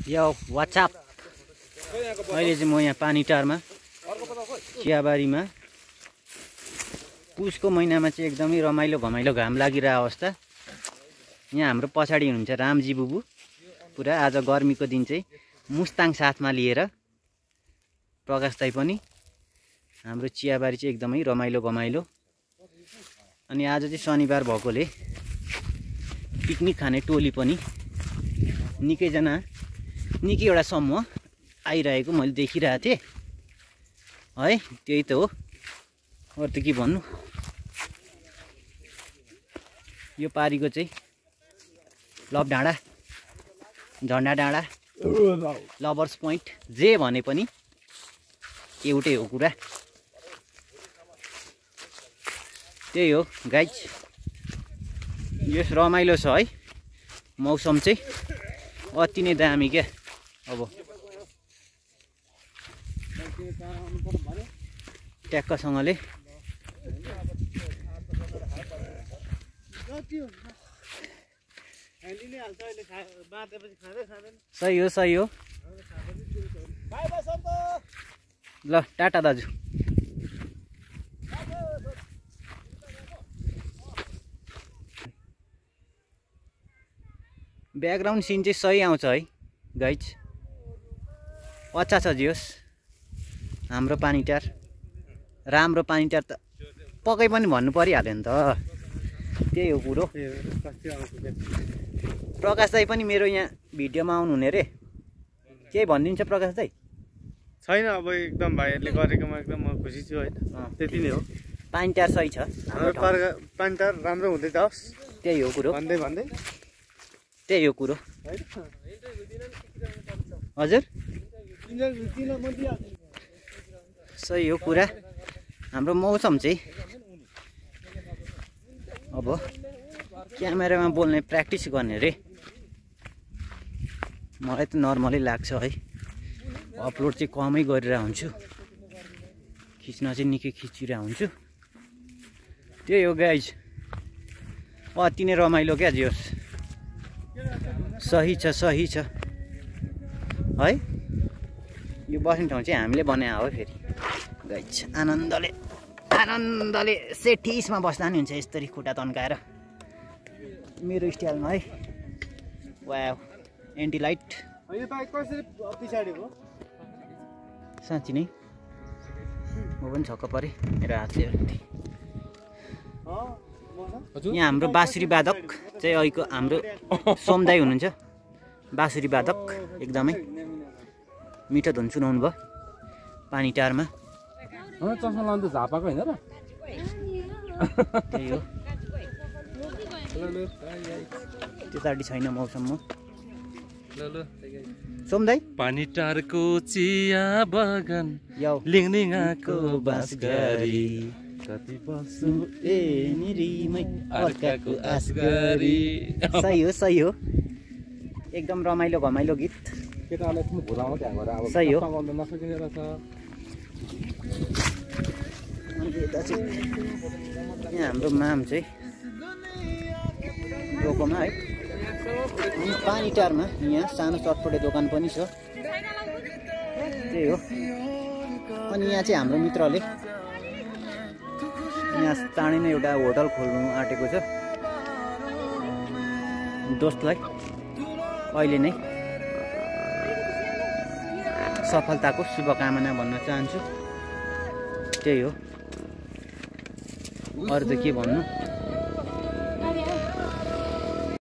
यो व्हाट्सएप अहिले चाहिँ म यहाँ पानीटारमा चियाबारीमा पुसको महिनामा चाहिँ एकदमै रमाइलो घमाइलो घाम लागिरहेको अवस्था। यहाँ हाम्रो पछाडि हुनुहुन्छ रामजी बुबु पुरा। आज गर्मीको दिन चाहिँ मुस्ताङ साथमा लिएर प्रकाश दाइ पनि। हाम्रो चियाबारी चाहिँ एकदमै रमाइलो घमाइलो। अनि आज चाहिँ शनिबार भएकोले पिकनिक खाने टोली पनि निकैजना निकैवटा समूह आइरहेको मैले देखिरहेको थिएँ है। त्यही त हो, अरू त के भन्नु। यो पारीको चाहिँ लभ डाँडा, झन्डा डाँडा, लभर्स पोइन्ट जे भने पनि एउटै हो कुरा। त्यही हो गाइज, यस रमाइलो छ है। मौसम चाहिँ अति नै दामी क्या। अब ट्याक्कसँगले सही हो सही हो। ल टाटा दाजु। ब्याकग्राउन्ड सिन चाहिँ सही आउँछ है गाइज। अच्छा छ जियोस् हाम्रो पानीटार। राम्रो पानीटार त पक्कै पनि भन्नु परिहाल्यो नि त। त्यही हो कुरो। प्रकाश दाइ पनि मेरो यहाँ भिडियोमा आउनुहुने रे। केही भनिदिन्छ प्रकाश दाइ? छैन, अब एकदम भाइहरूले गरेकोमा एकदम म खुसी छु होइन। त्यति नै हो। पानीटार सही छ, पानीटार राम्रो हुँदै जाओस्। त्यही हो कुरो। भन्दै भन्दै त्यही हो कुरो हजुर। सही हो कुरा। हाम्रो मौसम चाहिँ अब क्यामेरामा बोल्ने प्र्याक्टिस गर्ने रे। मलाई त नर्मलै लाग्छ है। अपलोड चाहिँ कमै गरिरहेको हुन्छु, खिच्न चाहिँ निकै खिचिरहेको हुन्छु। त्यही हो गाइज, अति नै रमाइलो क्या जियोस्। सही छ सही छ है। यो बस्ने ठाउँ चाहिँ हामीले बनाएको हो फेरि गाइज। आनन्दले आनन्दले सेठिसमा बस्दा नि हुन्छ यसरी खुट्टा तन्काएर मेरो स्टाइलमा है। वाउ, एन्टी लाइट साँच्ची नै म पनि छक्क परेँ। मेरो हातले यहाँ हाम्रो बाँसुरी वादक चाहिँ अहिलेको हाम्रो सोमदाई हुनुहुन्छ। बाँसुरी वादक एकदमै मिठो धुन सुनाउनु भयो पानीटारमा। चस्मा लाउँदा झापाको होइन र? त्यही हो। त्यतापट्टि छैन मौसममा सोमदाई। पानीटारको चिया बगान लिङलिङाको बास गरी कति बस्नु ए निरीमै अर्काको आस गरी। सही हो सही हो। एकदम रमाइलो घमाइलो गीत। केटालाई पनि भुलाउनु त्यहाँ गएर अब सही हो। नसकिने रहेछ। यहाँ हाम्रो माम चाहिँ रोकोमा है। पानीटारमा यहाँ सानो चटपटे दोकान पनि छ। त्यही हो। अनि यहाँ चाहिँ हाम्रो मित्रले यहाँ चाँडै नै एउटा होटल खोल्नु आँटेको छ। दोस्तलाई अहिले नै सफलताको शुभकामना भन्न चाहन्छु। त्यही हो, अरू त के भन्नु।